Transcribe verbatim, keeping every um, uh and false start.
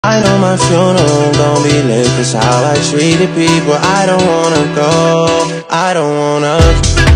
I know my funeral gon' be lit, 'cause how I treated people. I don't wanna go, I don't wanna